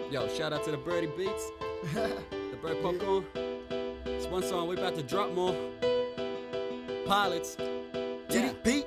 Yo, shout out to the Birdy Beats, the Bird Pakorn. It's one song, we about to drop more. Pilots. Yeah. They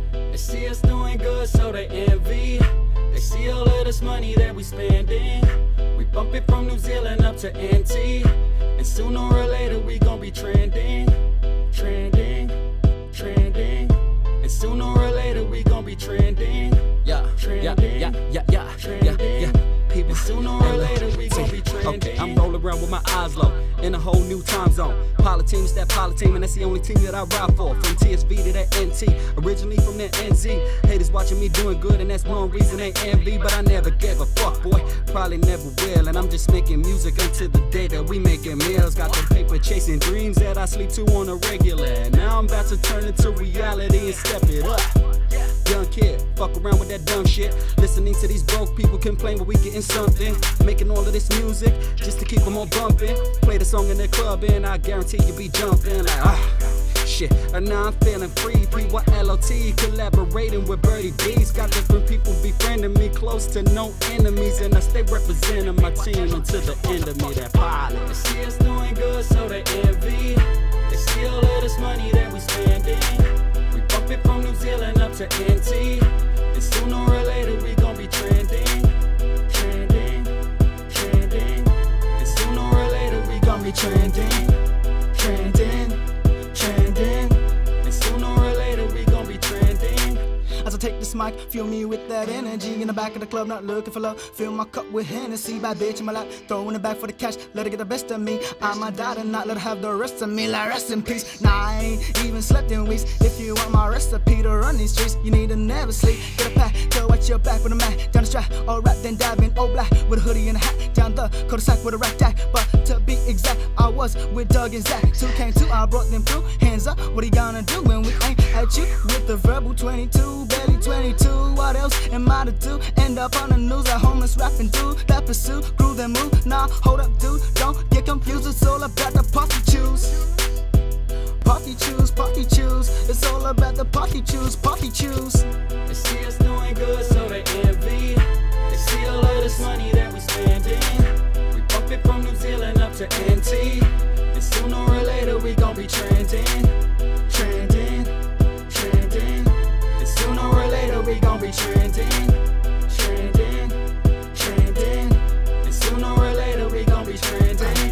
see us doing good, so they envy. They see all of this money that we spending. We bump it from New Zealand up to NT, and sooner or later we gon' be trending, trending, trending. And sooner or later we gon' be trending, trending, trending. People, sooner or later we gon' be trending. Okay, I'm rolling around with my eyes low in a whole new time zone. Pilot team, it's that pilot team, and that's the only team that I ride for. From TSV to that NT, originally from that NZ. Haters watching me doing good, and that's one reason they envy. But I never gave a fuck, boy, probably never will. And I'm just making music until the day that we making meals. Got the paper chasing dreams that I sleep to on a regular. And now I'm about to turn into reality and step it up. Young kid, fuck around with that dumb shit. Listening to these broke people complain when we getting something. Making all of this music just to keep them all bumping. Play the song in the club and I guarantee you be jumping like shit. And now I'm feeling free. PYLOT, collaborating with Birdy Beats. Got different people befriending me, close to no enemies, and I stay representing my team until the end of me. That pilot. They see us doing good, so they envy. They see all of this money that we spending. Bump it from New Zealand up to NT, and sooner or later we gon' be trending, trending, trending. And sooner or later we gon' be trending, trending, trending. And sooner or later we gon' be trending. As I take this mic, fuel me with that energy. In the back of the club, not looking for love. Fill my cup with Hennessy. Bad bitch in my lap, throwing it back for the cash. Let her get the best of me. I'm a dad and not let her have the rest of me. Like rest in peace. Nah, I ain't even slept in weeks. If you want my recipe to run these streets, you need to never sleep. Get a pack, go at your back with a mat. Down the strap, all wrapped then dabbing. All black with a hoodie and a hat. Down the cul-de-sac with a rack jack. But to be exact, I was with Doug and Zach. 2 came 2, I brought them through. Hands up, what are you gonna do when we ain't at you? With the verbal 22, barely 22. What else am I to do? End up on the news, a homeless rapping dude that pursue, grew then move. Nah, hold up, dude, don't get confused. It's all about the party choose. Party choose, party choose. It's all about the party choose, party choose. They see us doing good, so they envy. They see all of this money that we spending. We bump it from New Zealand up to NT, and sooner or later we gon' be trending, trending, trending. And sooner or later we gon' be trending, trending, trending. And sooner or later we gon' be trending.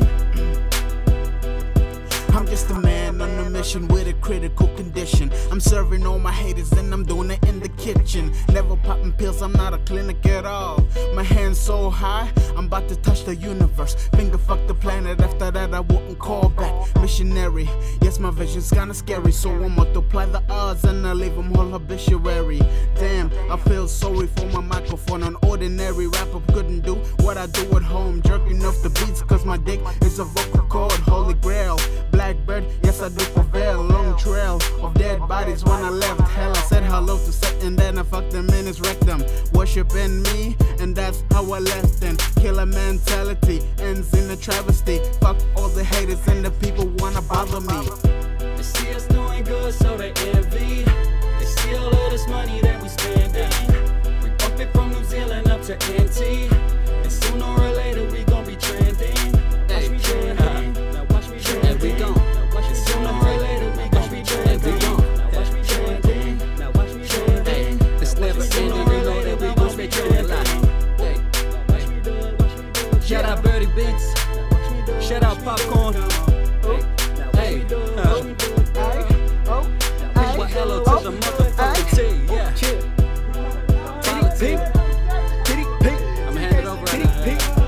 I'm just a man on a mission with a critical condition. I'm serving all my haters and I'm doing it in the kitchen. Never popping pills, I'm not a clinic at all. My hands so high, I'm about to touch the universe. Finger fuck the planet, after that I wouldn't call back. Missionary, yes my vision's kinda scary. So I multiply the odds and I leave them all obituary. Damn, I feel sorry for my microphone. An ordinary rapper couldn't do what I do at home. Jerking off the beats cause my dick is a vocal cord. Holy grail, Blackbird, yes I do prevail. Long trail of dead bodies when I left hell. I said hello to Seth and then I fucked them in his rectum. Worshiping me and that's how I left them. Killer mentality ends in a travesty. Fuck all the haters and the people wanna bother me. They see us doing good, so they envy. They see all of this money that we spending. We bump it from New Zealand up to NT, and sooner or later we gon' be trending. Watch me trending. Now watch me trending. And we gon'. And sooner or later we gon' be trending. And we gon'. Watch me trending. Now watch me trending. It's never ending, you know that we gon' stay trending like. Shout out Birdy Beats. Shout out Pakorn. Hey, hello to the motherfucking T, yeah. Follow T. I'm handing it over right now.